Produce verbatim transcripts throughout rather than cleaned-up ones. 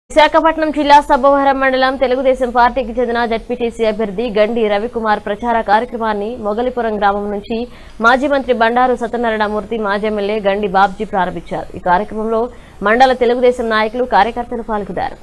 విశాఖపట్నం జిల్లా సబ్బవరం మండలం తెలుగుదేశం పార్టీకి చెందిన జెడ్పీటీసీ అభ్యర్థి గండి రవికుమార్ ప్రచార కార్యక్రమాన్ని మొగలిపురం గ్రామం నుంచి మాజీ మంత్రి బండారు సత్యనారాయణమూర్తి మాజీ ఎమ్మెల్యే గండి బాబ్జీ ప్రారంభించారు। ఈ కార్యక్రమంలో మండల తెలుగుదేశం నాయకులు కార్యకర్తలు పాల్గొన్నారు।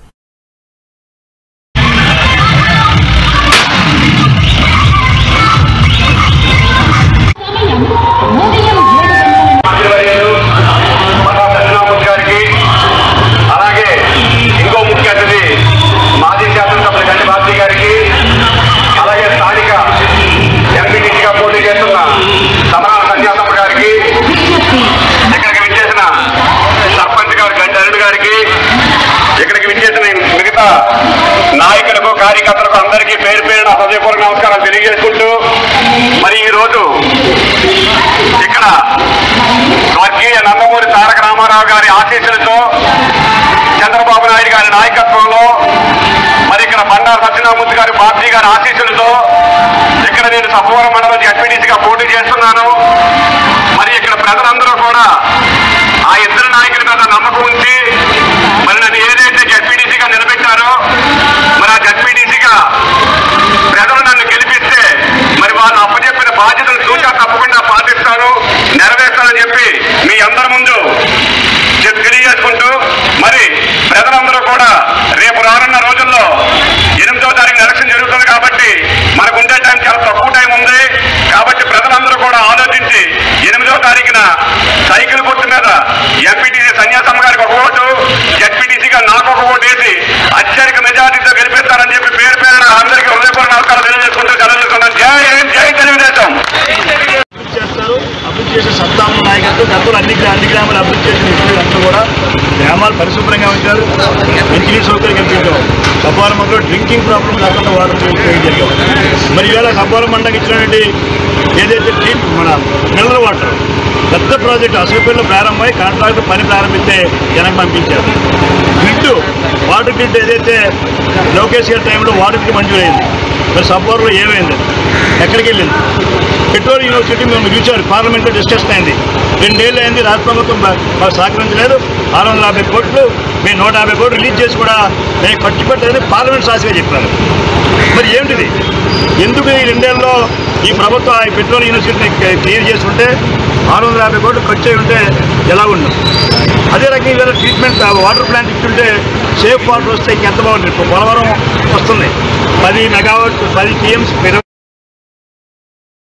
నాయకులకు కార్యకర్తలకు అందరికీ పేరు పేరున హృదయపూర్వక నమస్కారాలు తెలియజేసుకుంటూ మరి ఈ రోజు ఇక్కడ స్వర్గీయ నందమూరి తారక రామారావు గారి ఆశీస్సులతో చంద్రబాబు నాయుడు గారి నాయకత్వంలో మరి ఇక్కడ బండారు సత్యనారాయణమూర్తి గారి బాబ్జీ గారి ఆశీస్సులతో ఇక్కడ నేను సబ్బవరం మండలం జెడ్పీటీసీగా పోటీ చేస్తున్నాను। మరి ఇక్కడ ప్రజలందరూ కూడా ఆ ఇద్దరు నాయకుల మీద నమ్మకం ఉంచి మరి నన్ను ఏదైతే జెడ్పీటీసీగా నిలబెట్టారో మరి ఆ జెడ్పీటీసీగా ప్రజలు నన్ను గెలిపిస్తే మరి వాళ్ళు అప్పచెప్పిన బాధ్యతలు సూచన తప్పకుండా పాటిస్తాను, నెరవేర్స్తానని చెప్పి మీ అందరి ముందు తెలియజేసుకుంటూ మరి ప్రజలందరూ కూడా రేపు రానున్న రోజుల్లో ఎనిమిదో తారీఖున ఎలక్షన్ జరుగుతుంది కాబట్టి మనకు ఉండే టైం చాలా తక్కువ టైం ఉంది కాబట్టి ప్రజలందరూ కూడా ఆలోచించి ఎనిమిదో తారీఖున సైకిల్ గుర్తు మీద ఎంపీటీసీ సన్యాసమ్మ గారికి ఒక ఓటు, జెడ్పీటీసీగా నాకు ఒక ఓటు వేసి అత్యధిక మెజార్టీతో గెలిపిస్తారని చెప్పి పేరు పేరున అందరికీ హృదయపూర్వక నమస్కారాలు తెలియజేసుకుంటూ తెలియజేసుకుంటాను। జై జై తెలుగుదేశం। అభివృద్ధి చేసే సత్తాము నాయకత్వం గతంలో అన్ని అన్ని గ్రామాలు అభివృద్ధి చేసిన వ్యక్తులంతా కూడా గ్రామాలు పరిశుభ్రంగా ఉంచారు, మంచినీటి సౌకర్యం కల్పించాం। సబ్బవరం మండలంలో డ్రింకింగ్ ప్రాబ్లం లేకుండా వాటర్ జరిగాం। మరి ఈవేళ సబ్బవరం మండలం ఇచ్చినటువంటి ఏదైతే ట్రీట్ మన మినరల్ వాటర్ పెద్ద ప్రాజెక్టు అసలుపేరులో ప్రారంభమై కాంట్రాక్టర్ పని ప్రారంభిస్తే జనం పంపించారు। గ్రిడ్ వాటర్ గ్రిడ్ ఏదైతే లోకేష్ గారి టైంలో వాటర్కి మంజూరైంది, మరి సబ్బవరంలో ఏమైంది, ఎక్కడికి వెళ్ళింది? పెట్రోల్ యూనివర్సిటీ మేము చూసారు, పార్లమెంట్లో డిస్కషన్ అయింది, రెండేళ్ళు అయింది, రాష్ట్ర ప్రభుత్వం మాకు సహకరించలేదు। ఆరు వందల యాభై కోట్లు మేము నూట యాభై కోట్లు రిలీజ్ చేసి కూడా మేము ఖర్చు పెట్టలేదని పార్లమెంట్ సాక్షిగా చెప్పారు। మరి ఏమిటిది? ఎందుకు ఈ రెండేళ్ళలో ఈ ప్రభుత్వం ఈ పెట్రోల్ యూనివర్సిటీని క్లియర్ చేసుకుంటే ఆరు వందల యాభై కోట్లు ఖర్చు అయి ఉంటే ఎలా ఉండదు? అదే రకంగా ఇవాళ ట్రీట్మెంట్ వాటర్ ప్లాంట్ ఇచ్చుంటే సేఫ్ వాటర్ వస్తే ఇంకెంత బాగుంటుంది? పోలవరం వస్తుంది పది మెగావాట్ పది టీఎంసీ